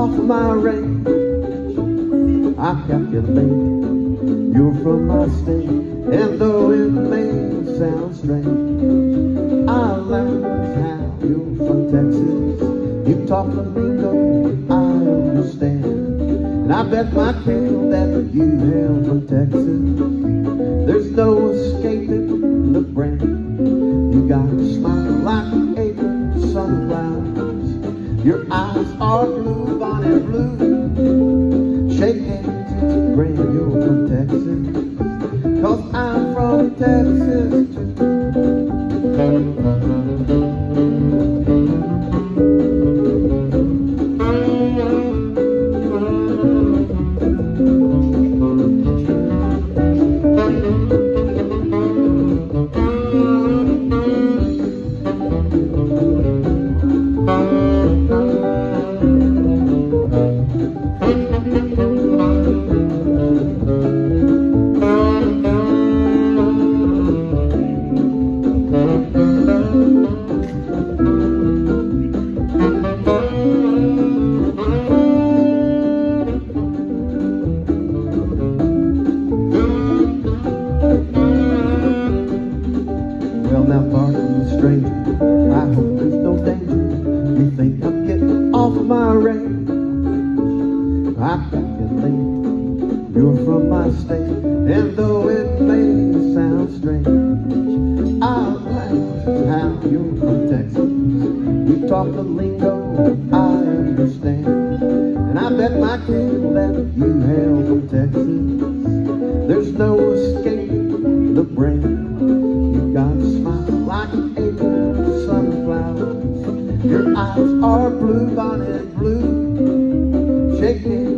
off my range. I calculate you're from my state, and though it may sound strange, I learned how you're from Texas. You talk the lingo I understand, and I bet my candle that you hail from Texas. There's no escaping the brand. You got a smile like April sunflowers. Your eyes are blue, bonnet blue. Shake hands, it's grand you're from Texas, 'cause I'm from Texas too. Well, now, pardon the stranger, I hope there's no danger. You think I'm getting off my range? I calculate you're from my state, and though it may sound strange, I'll learn how you're from Texas. You talk the lingo I understand, and I bet my candle that you hail from Texas. There's no escaping the brain. You got a smile like April sunflowers. Your eyes are blue, bonnet blue. Shake hands.